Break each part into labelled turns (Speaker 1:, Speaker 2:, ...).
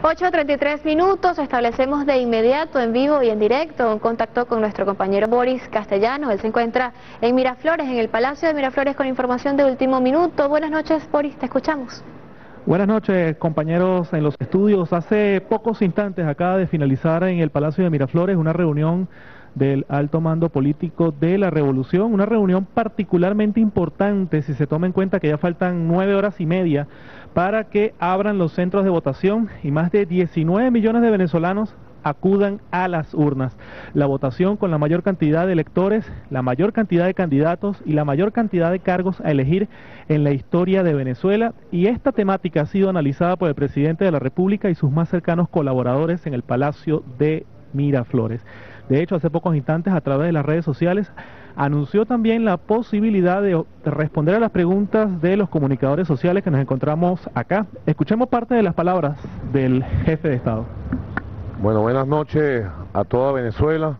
Speaker 1: 8:33, establecemos de inmediato, en vivo y en directo, un contacto con nuestro compañero Boris Castellanos. Él se encuentra en Miraflores, en el Palacio de Miraflores, con información de último minuto. Buenas noches, Boris, te escuchamos.
Speaker 2: Buenas noches, compañeros en los estudios. Hace pocos instantes acaba de finalizar en el Palacio de Miraflores una reunión del alto mando político de la revolución, una reunión particularmente importante si se toma en cuenta que ya faltan 9 horas y media para que abran los centros de votación y más de 19 millones de venezolanos acudan a las urnas. La votación con la mayor cantidad de electores, la mayor cantidad de candidatos y la mayor cantidad de cargos a elegir en la historia de Venezuela, y esta temática ha sido analizada por el presidente de la República y sus más cercanos colaboradores en el Palacio de Miraflores. De hecho, hace pocos instantes, a través de las redes sociales, anunció también la posibilidad de responder a las preguntas de los comunicadores sociales que nos encontramos acá. Escuchemos parte de las palabras del jefe de Estado.
Speaker 3: Bueno, buenas noches a toda Venezuela.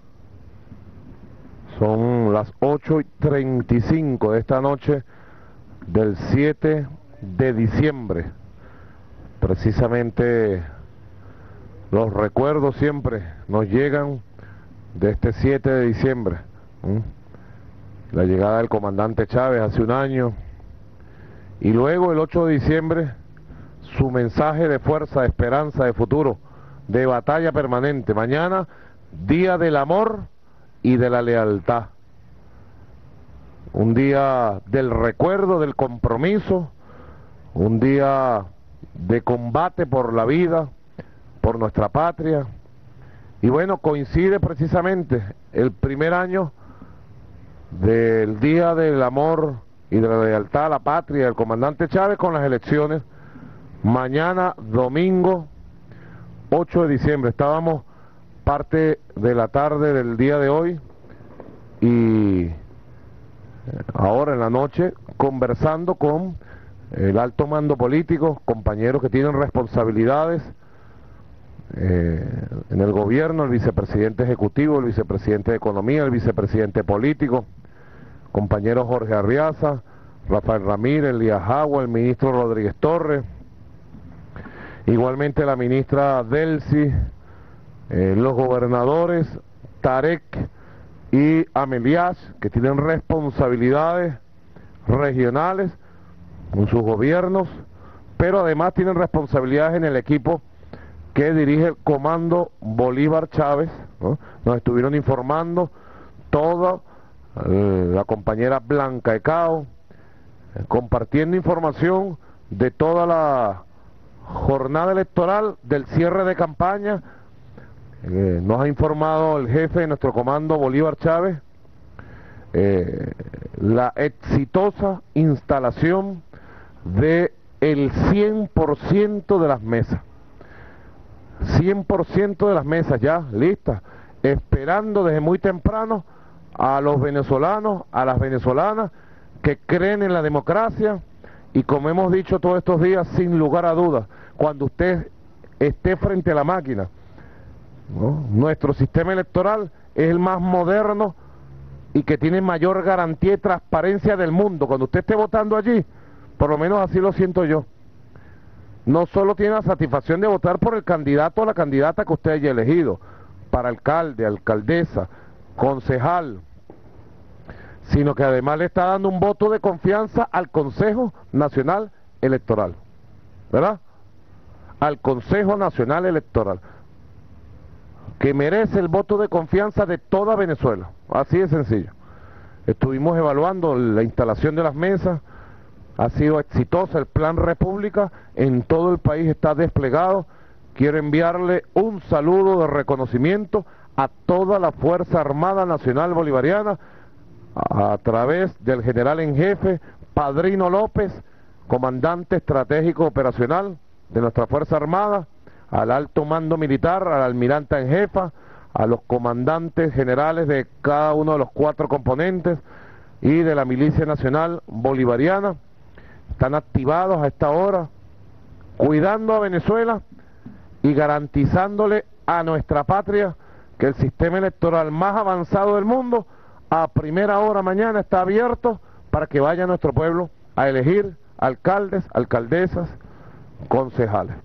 Speaker 3: Son las 8:35 de esta noche del 7 de diciembre. Precisamente los recuerdos siempre nos llegan de este 7 de diciembre. La llegada del comandante Chávez hace un año. Y luego el 8 de diciembre, su mensaje de fuerza, de esperanza, de futuro, de batalla permanente. Mañana, día del amor y de la lealtad. Un día del recuerdo, del compromiso, un día de combate por la vida, por nuestra patria. Y bueno, coincide precisamente el primer año del día del amor y de la lealtad a la patria del comandante Chávez con las elecciones. Mañana, domingo 8 de diciembre, estábamos parte de la tarde del día de hoy y ahora en la noche conversando con el alto mando político, compañeros que tienen responsabilidades en el gobierno, el vicepresidente ejecutivo, el vicepresidente de economía, el vicepresidente político, compañero Jorge Arriaza, Rafael Ramírez, Elías Agua, el ministro Rodríguez Torres, igualmente la ministra Delcy, los gobernadores Tarek y Amelias, que tienen responsabilidades regionales con sus gobiernos, pero además tienen responsabilidades en el equipo que dirige el Comando Bolívar Chávez, ¿no? Nos estuvieron informando toda la compañera Blanca Ecao, compartiendo información de toda la jornada electoral, del cierre de campaña. Nos ha informado el jefe de nuestro comando Bolívar Chávez la exitosa instalación de el 100% de las mesas. 100% de las mesas ya listas, esperando desde muy temprano a los venezolanos, a las venezolanas que creen en la democracia. Y como hemos dicho todos estos días, sin lugar a dudas, cuando usted esté frente a la máquina, ¿no? Nuestro sistema electoral es el más moderno y que tiene mayor garantía y transparencia del mundo. Cuando usted esté votando allí, por lo menos así lo siento yo, no solo tiene la satisfacción de votar por el candidato o la candidata que usted haya elegido, para alcalde, alcaldesa, concejal, sino que además le está dando un voto de confianza al Consejo Nacional Electoral, ¿verdad? Al Consejo Nacional Electoral, que merece el voto de confianza de toda Venezuela, así de sencillo. Estuvimos evaluando la instalación de las mesas, ha sido exitosa, el Plan República en todo el país está desplegado. Quiero enviarle un saludo de reconocimiento a toda la Fuerza Armada Nacional Bolivariana, a través del general en jefe Padrino López, comandante estratégico operacional de nuestra Fuerza Armada, al alto mando militar, al almirante en jefa, a los comandantes generales de cada uno de los 4 componentes y de la Milicia Nacional Bolivariana. Están activados a esta hora, cuidando a Venezuela y garantizándole a nuestra patria que el sistema electoral más avanzado del mundo a primera hora mañana está abierto para que vaya nuestro pueblo a elegir alcaldes, alcaldesas, concejales.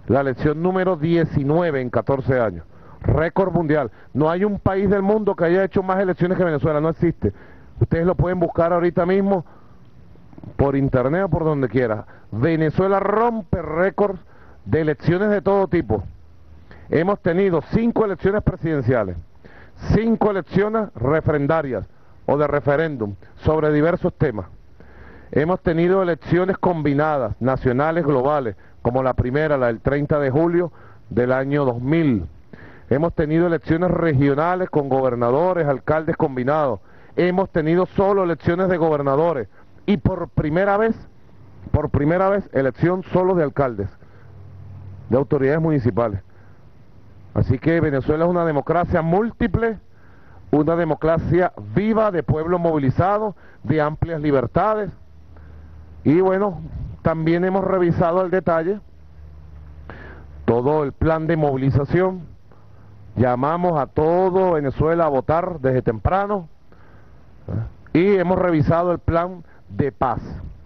Speaker 3: la elección número 19 en 14 años. Récord mundial. No hay un país del mundo que haya hecho más elecciones que Venezuela, no existe. Ustedes lo pueden buscar ahorita mismo por internet o por donde quiera. Venezuela rompe récords de elecciones de todo tipo. Hemos tenido 5 elecciones presidenciales, 5 elecciones referendarias o de referéndum sobre diversos temas. Hemos tenido elecciones combinadas, nacionales, globales, como la primera, la del 30 de julio del año 2000. Hemos tenido elecciones regionales con gobernadores, alcaldes combinados. Hemos tenido solo elecciones de gobernadores. Y por primera vez, elección solo de alcaldes, de autoridades municipales. Así que Venezuela es una democracia múltiple, una democracia viva, de pueblo movilizado, de amplias libertades. Y bueno, también hemos revisado al detalle todo el plan de movilización. Llamamos a todo Venezuela a votar desde temprano. Y hemos revisado el plan de paz,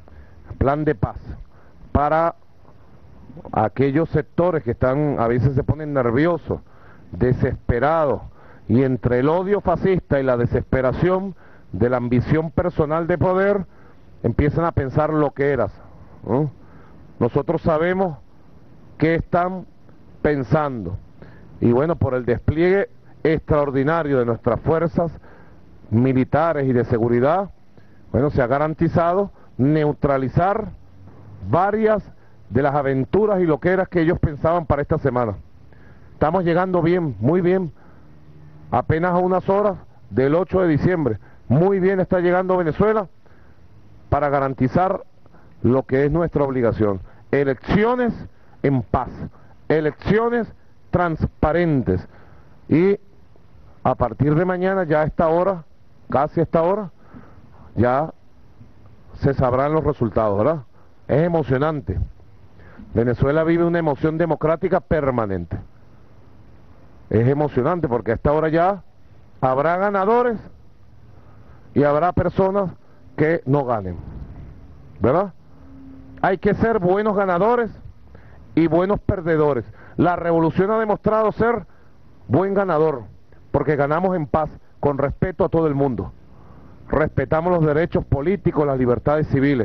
Speaker 3: para aquellos sectores que están, a veces se ponen nerviosos, desesperados, y entre el odio fascista y la desesperación de la ambición personal de poder, empiezan a pensar loqueras, ¿no? Nosotros sabemos qué están pensando, y bueno, por el despliegue extraordinario de nuestras fuerzas militares y de seguridad, bueno, se ha garantizado neutralizar varias de las aventuras y loqueras que ellos pensaban para esta semana. Estamos llegando bien, muy bien, apenas a unas horas del 8 de diciembre. Muy bien está llegando Venezuela para garantizar lo que es nuestra obligación. Elecciones en paz, elecciones transparentes. Y a partir de mañana, ya a esta hora, casi a esta hora, ya se sabrán los resultados, ¿verdad? Es emocionante. Venezuela vive una emoción democrática permanente. Es emocionante porque a esta hora ya habrá ganadores y habrá personas que no ganen, ¿verdad? Hay que ser buenos ganadores y buenos perdedores. La revolución ha demostrado ser buen ganador, porque ganamos en paz, con respeto a todo el mundo. Respetamos los derechos políticos, las libertades civiles.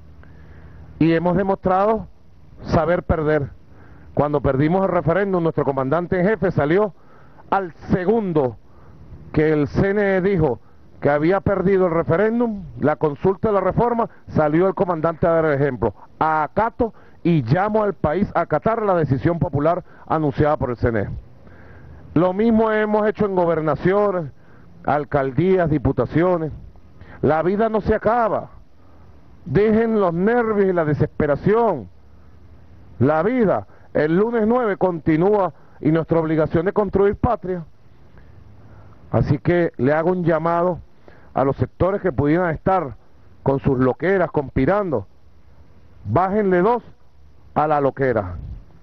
Speaker 3: Y hemos demostrado saber perder. Cuando perdimos el referéndum, nuestro comandante en jefe salió al segundo que el CNE dijo que había perdido el referéndum, la consulta de la reforma, salió el comandante a dar el ejemplo. Acato y llamo al país a acatar la decisión popular anunciada por el CNE. Lo mismo hemos hecho en gobernaciones, alcaldías, diputaciones. La vida no se acaba. Dejen los nervios y la desesperación. La vida, el lunes 9 continúa, y nuestra obligación de construir patria. Así que le hago un llamado a los sectores que pudieran estar con sus loqueras conspirando. Bájenle 2 a la loquera.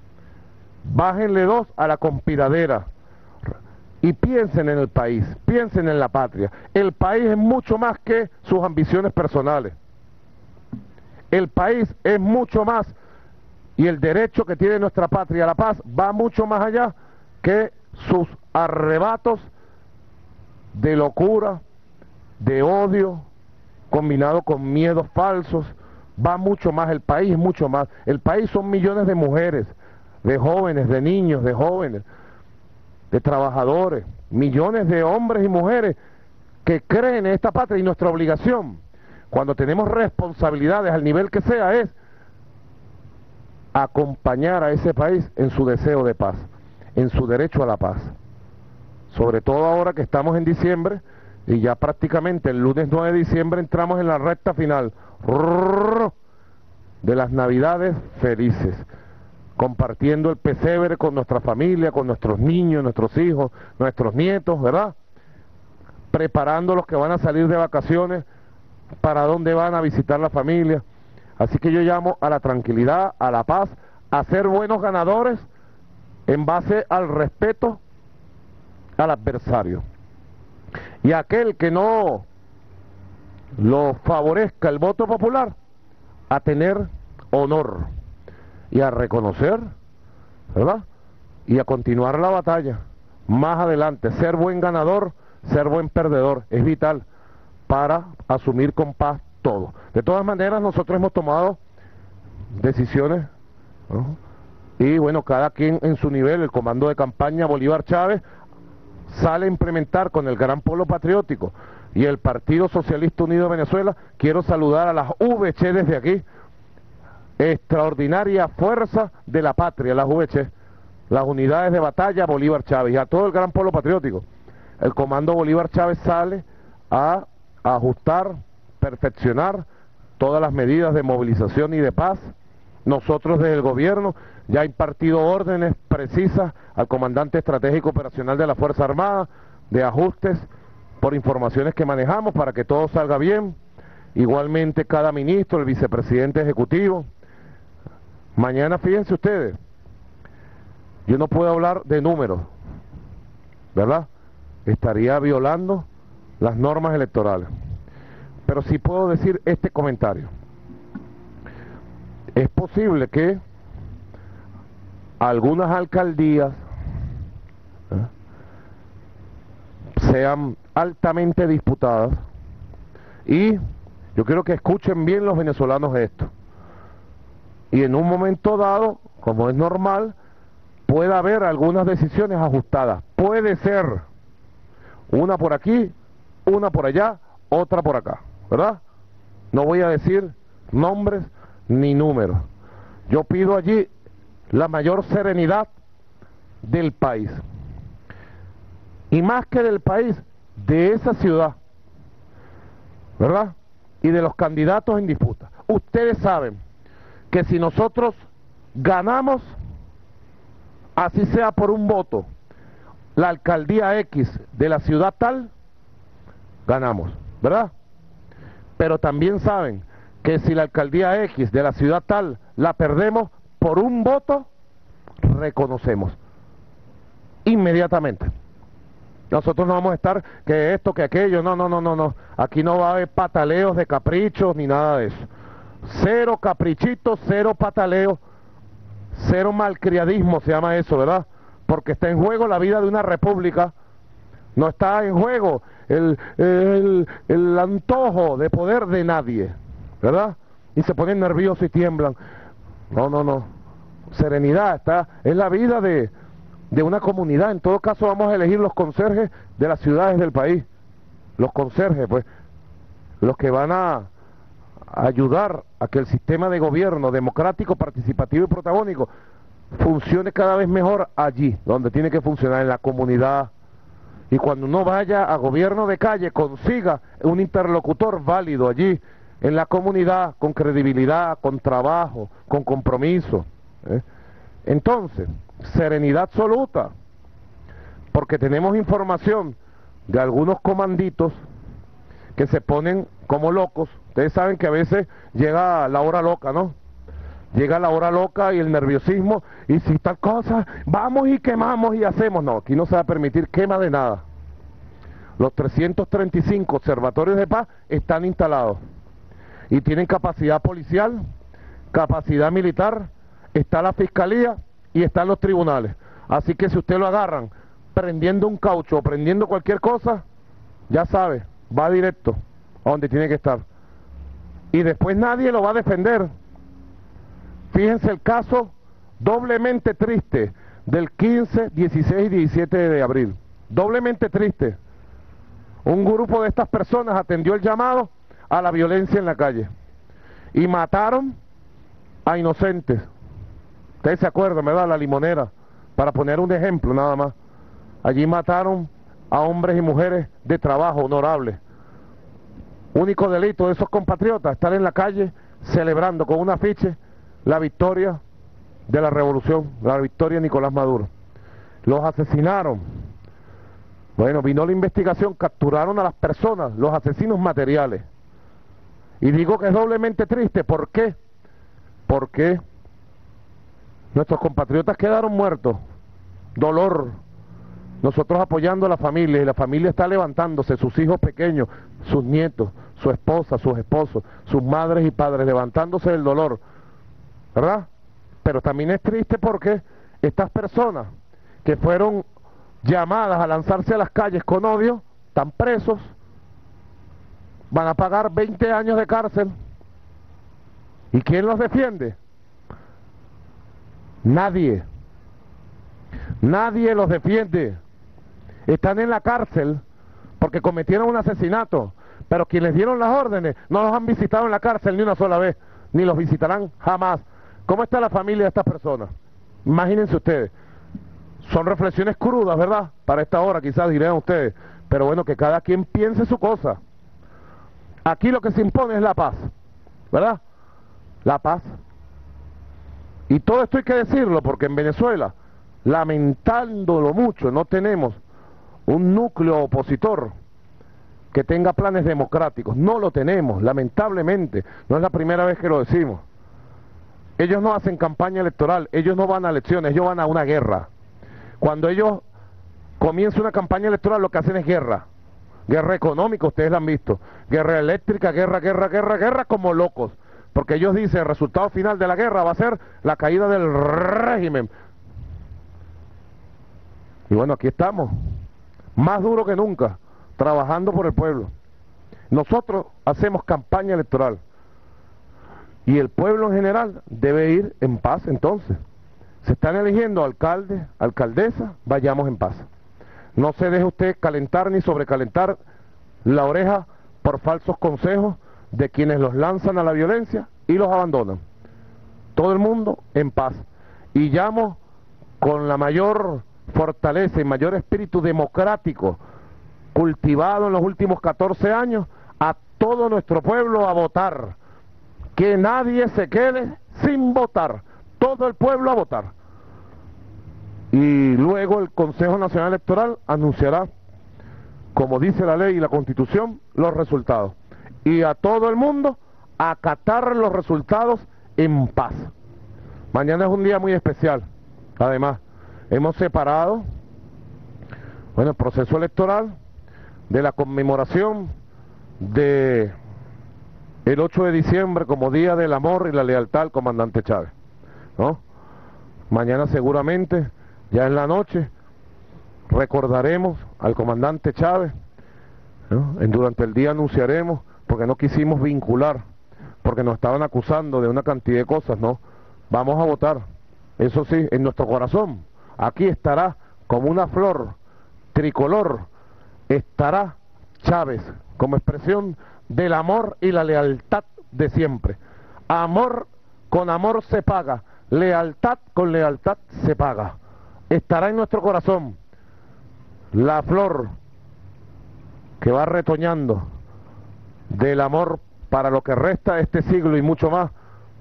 Speaker 3: Bájenle 2 a la conspiradera. Y piensen en el país, piensen en la patria. El país es mucho más que sus ambiciones personales. El país es mucho más, y el derecho que tiene nuestra patria a la paz va mucho más allá que sus arrebatos de locura, de odio, combinado con miedos falsos. Va mucho más, el país es mucho más. El país son millones de mujeres, de jóvenes, de niños, de jóvenes, de trabajadores, millones de hombres y mujeres que creen en esta patria, y nuestra obligación, cuando tenemos responsabilidades al nivel que sea, es acompañar a ese país en su deseo de paz, en su derecho a la paz. Sobre todo ahora que estamos en diciembre, y ya prácticamente el lunes 9 de diciembre entramos en la recta final de las Navidades felices, compartiendo el pesebre con nuestra familia, con nuestros niños, nuestros hijos, nuestros nietos, ¿verdad? Preparando los que van a salir de vacaciones, para dónde van a visitar la familia. Así que yo llamo a la tranquilidad, a la paz, a ser buenos ganadores en base al respeto al adversario. Y aquel que no lo favorezca el voto popular, a tener honor y a reconocer ¿verdad? Y a continuar la batalla, más adelante, ser buen ganador, ser buen perdedor, es vital para asumir con paz todo. De todas maneras, nosotros hemos tomado decisiones, ¿no? Y bueno, cada quien en su nivel. El comando de campaña Bolívar Chávez sale a implementar con el Gran Polo Patriótico y el Partido Socialista Unido de Venezuela. Quiero saludar a las VC desde aquí, extraordinaria fuerza de la patria, las VC, las unidades de batalla Bolívar Chávez, y a todo el Gran Polo Patriótico. El comando Bolívar Chávez sale a ajustar, perfeccionar todas las medidas de movilización y de paz. Nosotros desde el gobierno ya impartido órdenes precisas al comandante estratégico operacional de la Fuerza Armada de ajustes por informaciones que manejamos para que todo salga bien. Igualmente cada ministro, el vicepresidente ejecutivo. Mañana, fíjense ustedes, yo no puedo hablar de números, ¿verdad? Estaría violando las normas electorales. Pero sí puedo decir este comentario. Es posible que algunas alcaldías sean altamente disputadas, y yo quiero que escuchen bien los venezolanos esto. Y en un momento dado, como es normal, puede haber algunas decisiones ajustadas. Puede ser una por aquí, una por allá, otra por acá, ¿verdad? No voy a decir nombres ni números. Yo pido allí la mayor serenidad del país, y más que del país, de esa ciudad, ¿verdad? Y de los candidatos en disputa. Ustedes saben que si nosotros ganamos, así sea por un voto, la alcaldía X de la ciudad tal, ganamos, ¿verdad? Pero también saben que si la alcaldía X de la ciudad tal la perdemos por un voto, reconocemos inmediatamente. Nosotros no vamos a estar que esto, que aquello, no. Aquí no va a haber pataleos de caprichos ni nada de eso. Cero caprichitos, cero pataleos, cero malcriadismo se llama eso, ¿verdad? Porque está en juego la vida de una república. No está en juego el antojo de poder de nadie, ¿verdad? Y se ponen nerviosos y tiemblan. No. Serenidad, es la vida de una comunidad. En todo caso vamos a elegir los conserjes de las ciudades del país. Los conserjes, pues, los que van a ayudar a que el sistema de gobierno democrático, participativo y protagónico funcione cada vez mejor allí, donde tiene que funcionar, en la comunidad. Y cuando uno vaya a gobierno de calle, consiga un interlocutor válido allí, en la comunidad, con credibilidad, con trabajo, con compromiso. Entonces, serenidad absoluta, porque tenemos información de algunos comanditos que se ponen como locos. Ustedes saben que a veces llega la hora loca, ¿no? Llega la hora loca y el nerviosismo, y si tal cosa, vamos y quemamos y hacemos. No, aquí no se va a permitir quema de nada. Los 335 observatorios de paz están instalados y tienen capacidad policial, capacidad militar, está la fiscalía y están los tribunales. Así que si usted lo agarran prendiendo un caucho o prendiendo cualquier cosa, ya sabe, va directo a donde tiene que estar. Y después nadie lo va a defender. Fíjense el caso doblemente triste del 15, 16 y 17 de abril. Doblemente triste. Un grupo de estas personas atendió el llamado a la violencia en la calle y mataron a inocentes. Ustedes se acuerdan, ¿verdad? La Limonera, para poner un ejemplo nada más. Allí mataron a hombres y mujeres de trabajo honorables. Único delito de esos compatriotas, estar en la calle celebrando con un afiche la victoria de la revolución, la victoria de Nicolás Maduro. Los asesinaron. Bueno, vino la investigación, capturaron a las personas, los asesinos materiales. Y digo que es doblemente triste, ¿por qué? Porque nuestros compatriotas quedaron muertos. Dolor. Nosotros apoyando a la familia, y la familia está levantándose, sus hijos pequeños, sus nietos, su esposa, sus esposos, sus madres y padres, levantándose del dolor, ¿verdad? Pero también es triste porque estas personas que fueron llamadas a lanzarse a las calles con odio, están presos, van a pagar 20 años de cárcel. ¿Y quién los defiende? Nadie. Nadie los defiende. Están en la cárcel porque cometieron un asesinato, pero quienes dieron las órdenes no los han visitado en la cárcel ni una sola vez, ni los visitarán jamás. ¿Cómo está la familia de estas personas? Imagínense ustedes. Son reflexiones crudas, ¿verdad? Para esta hora quizás dirán ustedes, pero bueno, que cada quien piense su cosa. Aquí lo que se impone es la paz, ¿verdad? La paz. Y todo esto hay que decirlo porque en Venezuela, lamentándolo mucho, no tenemos un núcleo opositor que tenga planes democráticos. No lo tenemos, lamentablemente. No es la primera vez que lo decimos. Ellos no hacen campaña electoral, ellos no van a elecciones, ellos van a una guerra. Cuando ellos comienzan una campaña electoral, lo que hacen es guerra. Guerra económica, ustedes la han visto. Guerra eléctrica, guerra como locos. Porque ellos dicen, el resultado final de la guerra va a ser la caída del régimen. Y bueno, aquí estamos, más duro que nunca, trabajando por el pueblo. Nosotros hacemos campaña electoral. Y el pueblo en general debe ir en paz entonces. Se están eligiendo alcaldes, alcaldesas, vayamos en paz. No se deje usted calentar ni sobrecalentar la oreja por falsos consejos de quienes los lanzan a la violencia y los abandonan. Todo el mundo en paz. Y llamo con la mayor fortaleza y mayor espíritu democrático cultivado en los últimos 14 años a todo nuestro pueblo a votar. Que nadie se quede sin votar. Todo el pueblo a votar. Y luego el Consejo Nacional Electoral anunciará, como dice la ley y la Constitución, los resultados. Y a todo el mundo a acatar los resultados en paz. Mañana es un día muy especial. Además, hemos separado, bueno, el proceso electoral de la conmemoración de el 8 de diciembre como Día del Amor y la Lealtad al comandante Chávez, ¿no? Mañana seguramente, ya en la noche, recordaremos al comandante Chávez, ¿no? Durante el día anunciaremos, porque no quisimos vincular, porque nos estaban acusando de una cantidad de cosas, ¿no? Vamos a votar, eso sí, en nuestro corazón. Aquí estará como una flor tricolor, estará Chávez como expresión del amor y la lealtad de siempre. Amor con amor se paga, lealtad con lealtad se paga. Estará en nuestro corazón la flor que va retoñando del amor para lo que resta de este siglo y mucho más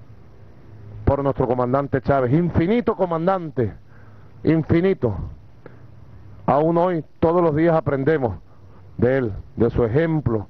Speaker 3: por nuestro comandante Chávez. Infinito comandante, infinito. Aún hoy, todos los días aprendemos de él, de su ejemplo,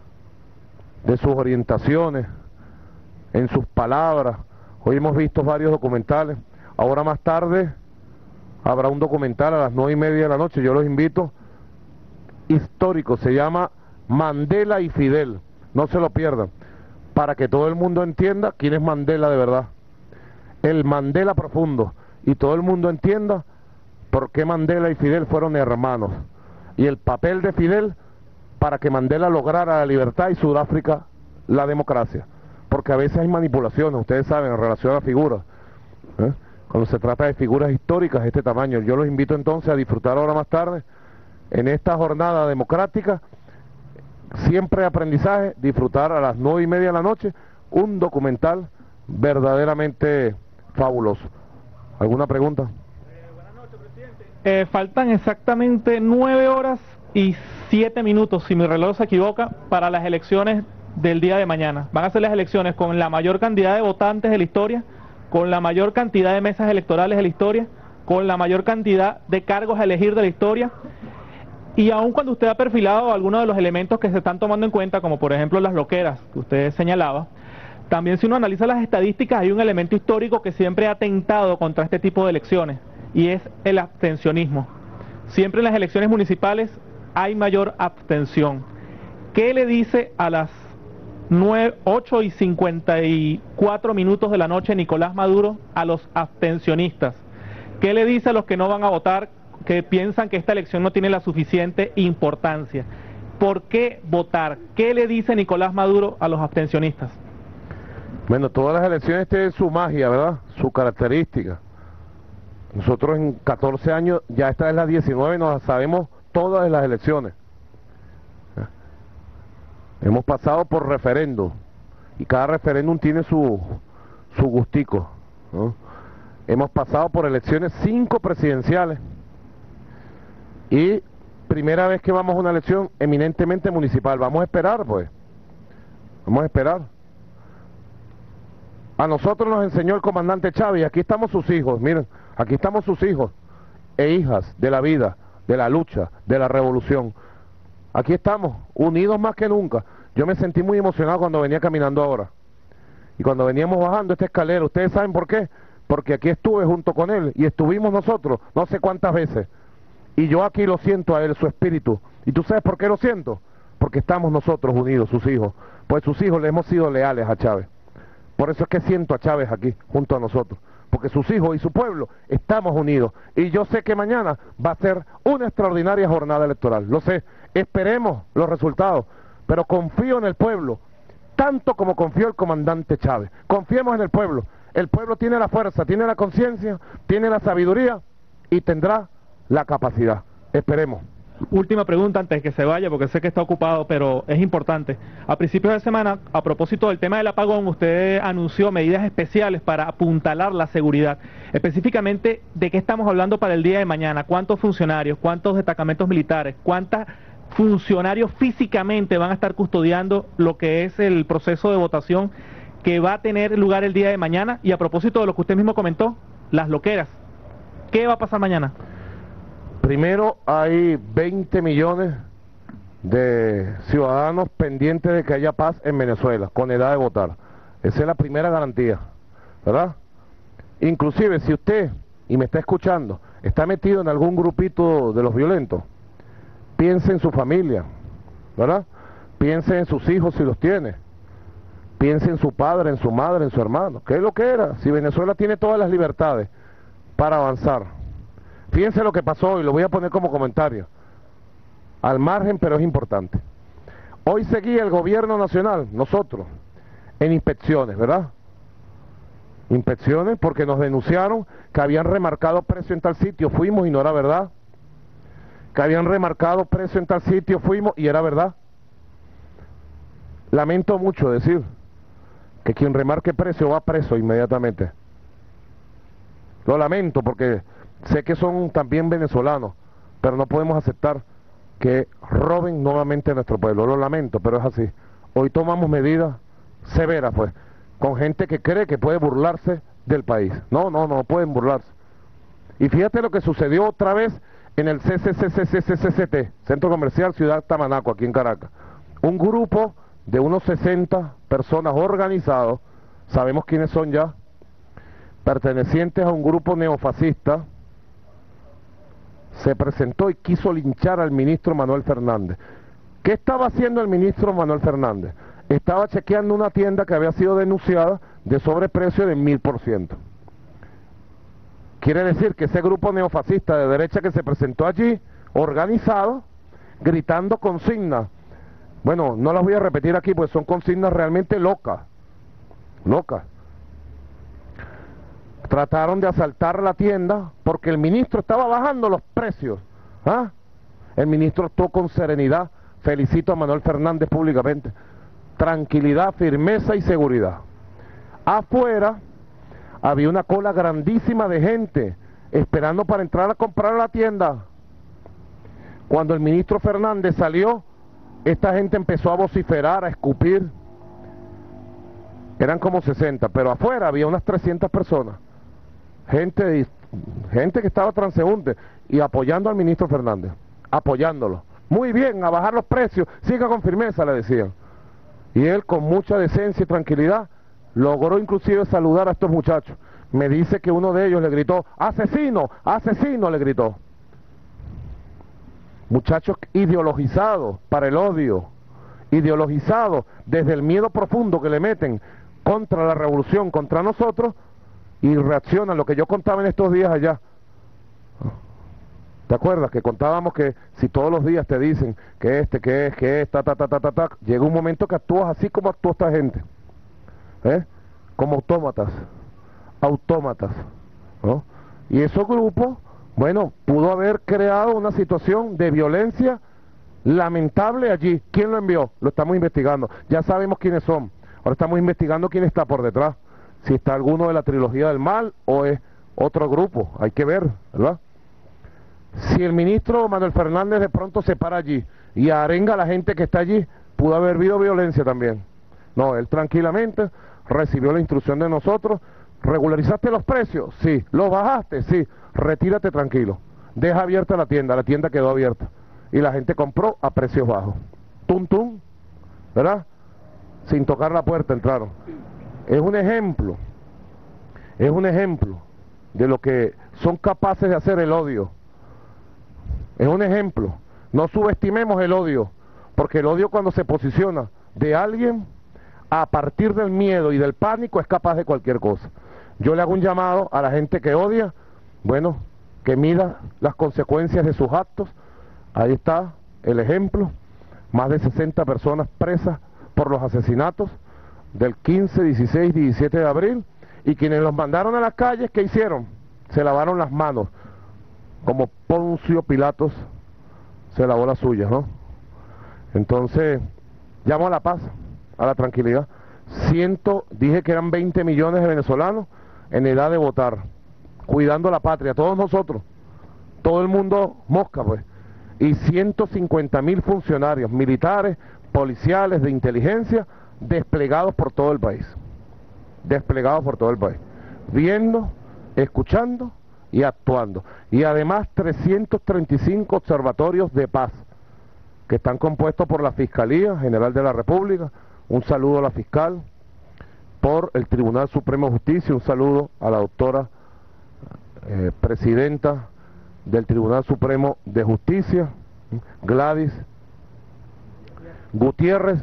Speaker 3: de sus orientaciones, en sus palabras. Hoy hemos visto varios documentales. Ahora más tarde habrá un documental a las 9:30 de la noche, yo los invito, histórico, se llama Mandela y Fidel, no se lo pierdan, para que todo el mundo entienda quién es Mandela de verdad, el Mandela profundo, y todo el mundo entienda por qué Mandela y Fidel fueron hermanos, y el papel de Fidel para que Mandela lograra la libertad y Sudáfrica la democracia, porque a veces hay manipulaciones, ustedes saben, en relación a figuras, cuando se trata de figuras históricas de este tamaño. Yo los invito entonces a disfrutar ahora más tarde, en esta jornada democrática, siempre de aprendizaje, disfrutar a las 9:30 de la noche, un documental verdaderamente fabuloso. ¿Alguna pregunta?
Speaker 2: Buenas noches, presidente. Faltan exactamente 9 horas y 7 minutos, si mi reloj se equivoca, para las elecciones del día de mañana. Van a ser las elecciones con la mayor cantidad de votantes de la historia, con la mayor cantidad de mesas electorales de la historia, con la mayor cantidad de cargos a elegir de la historia, y aun cuando usted ha perfilado algunos de los elementos que se están tomando en cuenta, como por ejemplo las loqueras que usted señalaba, también si uno analiza las estadísticas hay un elemento histórico que siempre ha atentado contra este tipo de elecciones, y es el abstencionismo. Siempre en las elecciones municipales hay mayor abstención. ¿Qué le dice a las 8:54 de la noche Nicolás Maduro a los abstencionistas? ¿Qué le dice a los que no van a votar, que piensan que esta elección no tiene la suficiente importancia? ¿Por qué votar? ¿Qué le dice Nicolás Maduro a los abstencionistas?
Speaker 3: Bueno, todas las elecciones tienen su magia, ¿verdad? Su característica. Nosotros en 14 años, ya esta es la 19, nos sabemos todas las elecciones. Hemos pasado por referéndum y cada referéndum tiene su gustico, ¿no? Hemos pasado por elecciones 5 presidenciales y primera vez que vamos a una elección eminentemente municipal. Vamos a esperar, pues. Vamos a esperar. A nosotros nos enseñó el comandante Chávez, y aquí estamos sus hijos, miren, aquí estamos sus hijos e hijas de la vida, de la lucha, de la revolución. Aquí estamos, unidos más que nunca. Yo me sentí muy emocionado cuando venía caminando ahora. Y cuando veníamos bajando esta escalera, ¿ustedes saben por qué? Porque aquí estuve junto con él y estuvimos nosotros no sé cuántas veces. Y yo aquí lo siento a él, su espíritu. ¿Y tú sabes por qué lo siento? Porque estamos nosotros unidos, sus hijos. Pues sus hijos le hemos sido leales a Chávez. Por eso es que siento a Chávez aquí, junto a nosotros. Porque sus hijos y su pueblo estamos unidos. Y yo sé que mañana va a ser una extraordinaria jornada electoral. Lo sé. Esperemos los resultados. Pero confío en el pueblo, tanto como confió el comandante Chávez. Confiemos en el pueblo. El pueblo tiene la fuerza, tiene la conciencia, tiene la sabiduría y tendrá la capacidad. Esperemos.
Speaker 2: Última pregunta antes de que se vaya, porque sé que está ocupado, pero es importante. A principios de semana, a propósito del tema del apagón, usted anunció medidas especiales para apuntalar la seguridad. Específicamente, ¿de qué estamos hablando para el día de mañana? ¿Cuántos funcionarios, cuántos destacamentos militares, cuántos funcionarios físicamente van a estar custodiando lo que es el proceso de votación que va a tener lugar el día de mañana? Y a propósito de lo que usted mismo comentó, las loqueras, ¿qué va a pasar mañana?
Speaker 3: Primero, hay 20 millones de ciudadanos pendientes de que haya paz en Venezuela, con edad de votar. Esa es la primera garantía, ¿verdad? Inclusive, si usted, y me está escuchando, está metido en algún grupito de los violentos, piense en su familia, ¿verdad? Piense en sus hijos si los tiene. Piense en su padre, en su madre, en su hermano. ¿Qué es lo que era? Si Venezuela tiene todas las libertades para avanzar. Fíjense lo que pasó y lo voy a poner como comentario. Al margen, pero es importante. Hoy seguía el gobierno nacional, nosotros, en inspecciones, ¿verdad? Inspecciones porque nos denunciaron que habían remarcado precio en tal sitio, fuimos y no era verdad. Que habían remarcado precio en tal sitio, fuimos y era verdad. Lamento mucho decir que quien remarque precio va preso inmediatamente. Lo lamento porque sé que son también venezolanos, pero no podemos aceptar que roben nuevamente a nuestro pueblo. Lo lamento, pero es así. Hoy tomamos medidas severas, pues, con gente que cree que puede burlarse del país. No pueden burlarse. Y fíjate lo que sucedió otra vez en el CCCCCCT, Centro Comercial Ciudad Tamanaco, aquí en Caracas. Un grupo de unos 60 personas organizados, sabemos quiénes son ya, pertenecientes a un grupo neofascista, se presentó y quiso linchar al ministro Manuel Fernández. ¿Qué estaba haciendo el ministro Manuel Fernández? Estaba chequeando una tienda que había sido denunciada de sobreprecio de 1000%. Quiere decir que ese grupo neofascista de derecha que se presentó allí, organizado, gritando consignas. Bueno, no las voy a repetir aquí, pues son consignas realmente locas. Locas. Trataron de asaltar la tienda porque el ministro estaba bajando los precios. ¿Ah? El ministro actuó con serenidad. Felicito a Manuel Fernández públicamente. Tranquilidad, firmeza y seguridad. Afuera había una cola grandísima de gente esperando para entrar a comprar a la tienda. Cuando el ministro Fernández salió, esta gente empezó a vociferar, a escupir. Eran como 60, pero afuera había unas 300 personas. Gente que estaba transeúnte y apoyando al ministro Fernández, apoyándolo. Muy bien, a bajar los precios, siga con firmeza, le decían. Y él, con mucha decencia y tranquilidad, logró inclusive saludar a estos muchachos. Me dice que uno de ellos le gritó, ¡asesino! ¡Asesino! le gritó. Muchachos ideologizados para el odio, ideologizados desde el miedo profundo que le meten contra la revolución, contra nosotros, y reaccionan, lo que yo contaba en estos días allá, ¿Te acuerdas que contábamos que si todos los días te dicen que llega un momento que actúas así como actúa esta gente, como autómatas, ¿no? Y esos grupos, bueno, pudo haber creado una situación de violencia lamentable allí. ¿Quién lo envió? Lo estamos investigando. Ya sabemos quiénes son. Ahora estamos investigando quién está por detrás. Si está alguno de la trilogía del mal o es otro grupo. Hay que ver, ¿verdad? Si el ministro Manuel Fernández de pronto se para allí y arenga a la gente que está allí, pudo haber habido violencia también. No, él tranquilamente recibió la instrucción de nosotros. ¿Regularizaste los precios? Sí. ¿Los bajaste? Sí. Retírate tranquilo. Deja abierta la tienda quedó abierta. Y la gente compró a precios bajos. Tum, tum, ¿verdad? Sin tocar la puerta entraron. Es un ejemplo de lo que son capaces de hacer el odio. Es un ejemplo. No subestimemos el odio, porque el odio cuando se posiciona de alguien, a partir del miedo y del pánico, es capaz de cualquier cosa. Yo le hago un llamado a la gente que odia, bueno, que mida las consecuencias de sus actos. Ahí está el ejemplo, más de 60 personas presas por los asesinatos del 15, 16, 17 de abril, y quienes los mandaron a las calles, ¿qué hicieron? Se lavaron las manos, como Poncio Pilatos se lavó las suyas, ¿no? Entonces, llamo a la paz, a la tranquilidad. Dije que eran 20 millones de venezolanos en edad de votar, cuidando la patria, todos nosotros, todo el mundo mosca, pues, y 150.000 funcionarios militares, policiales, de inteligencia, desplegados por todo el país, viendo, escuchando y actuando, y además 335 observatorios de paz, que están compuestos por la Fiscalía General de la República, un saludo a la fiscal, por el Tribunal Supremo de Justicia, un saludo a la doctora presidenta del Tribunal Supremo de Justicia, Gladys Gutiérrez,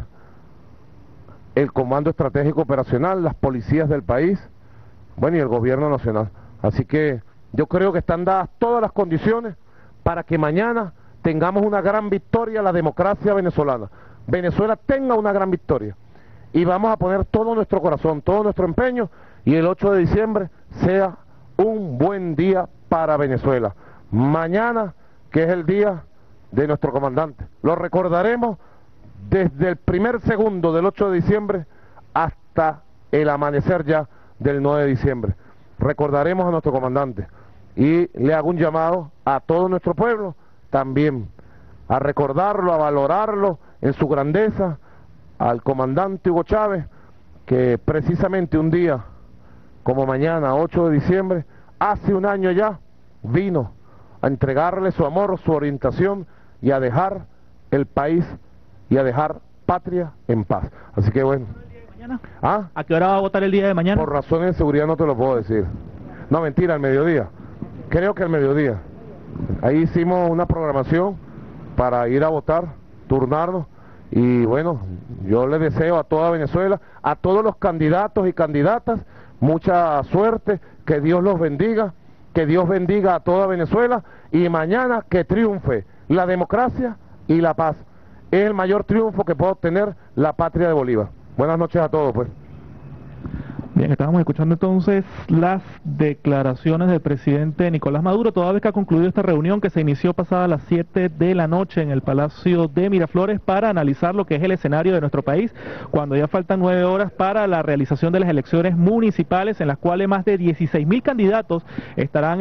Speaker 3: el Comando Estratégico Operacional, las policías del país, bueno, y el Gobierno Nacional. Así que yo creo que están dadas todas las condiciones para que mañana tengamos una gran victoria la democracia venezolana. Venezuela tenga una gran victoria. Y vamos a poner todo nuestro corazón, todo nuestro empeño, y el 8 de diciembre sea un buen día para Venezuela. Mañana, que es el día de nuestro comandante, lo recordaremos desde el primer segundo del 8 de diciembre hasta el amanecer ya del 9 de diciembre. Recordaremos a nuestro comandante y le hago un llamado a todo nuestro pueblo también a recordarlo, a valorarlo en su grandeza, al comandante Hugo Chávez, que precisamente un día como mañana, 8 de diciembre, hace un año ya, vino a entregarle su amor, su orientación y a dejar el país y a dejar patria en paz. Así que bueno. ¿Ah?
Speaker 2: ¿A qué hora va a votar el día de mañana?
Speaker 3: Por razones de seguridad no te lo puedo decir. No, mentira, al mediodía. Creo que al mediodía. Ahí hicimos una programación para ir a votar, turnarnos. Y bueno, yo le deseo a toda Venezuela, a todos los candidatos y candidatas, mucha suerte, que Dios los bendiga, que Dios bendiga a toda Venezuela, y mañana que triunfe la democracia y la paz. Es el mayor triunfo que puede obtener la patria de Bolívar. Buenas noches a todos, pues.
Speaker 2: Bien, estábamos escuchando entonces las declaraciones del presidente Nicolás Maduro, toda vez que ha concluido esta reunión que se inició pasada las 7 de la noche en el Palacio de Miraflores para analizar lo que es el escenario de nuestro país, cuando ya faltan 9 horas para la realización de las elecciones municipales, en las cuales más de 16.000 candidatos estarán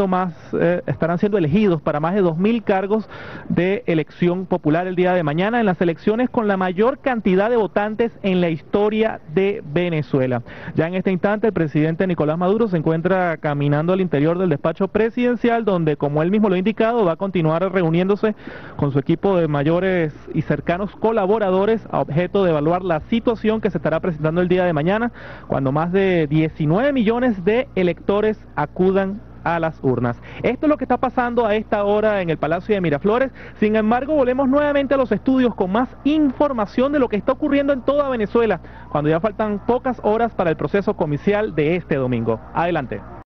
Speaker 2: siendo elegidos para más de 2.000 cargos de elección popular el día de mañana, en las elecciones con la mayor cantidad de votantes en la historia de Venezuela. Ya en este instante el presidente Nicolás Maduro se encuentra caminando al interior del despacho presidencial, donde, como él mismo lo ha indicado, va a continuar reuniéndose con su equipo de mayores y cercanos colaboradores a objeto de evaluar la situación que se estará presentando el día de mañana, cuando más de 19 millones de electores acudan a las urnas. Esto es lo que está pasando a esta hora en el Palacio de Miraflores. Sin embargo, volvemos nuevamente a los estudios con más información de lo que está ocurriendo en toda Venezuela, cuando ya faltan pocas horas para el proceso comicial de este domingo. Adelante.